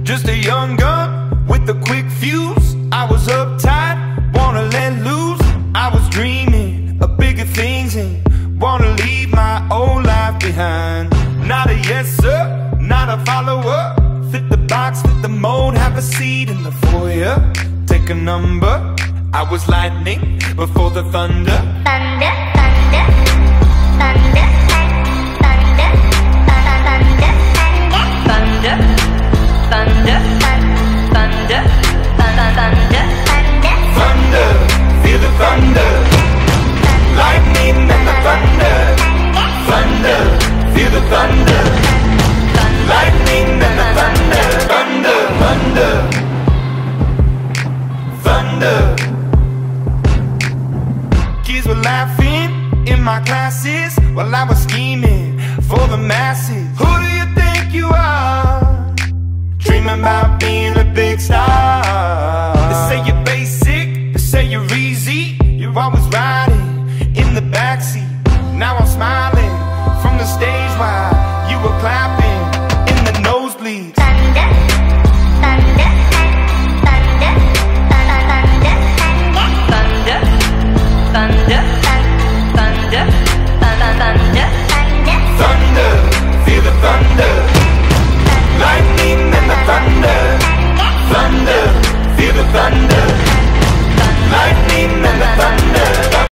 Just a young gun with a quick fuse. I was uptight, wanna let loose. I was dreaming of bigger things and wanna leave my old life behind. Not a yes sir, not a follower. Fit the box, fit the mold, have a seat in the foyer. Take a number. I was lightning before the thunder. Thunder, thunder, thunder, thunder, thunder, thunder, thunder, thunder, thunder, thunder, feel the thunder. Lightning and the thunder. Thunder, feel the thunder. Lightning and the thunder. Thunder, thunder, thunder. Kids were laughing in my classes while I was scheming for the masses. Who do you think you are? Dreaming about being a big star.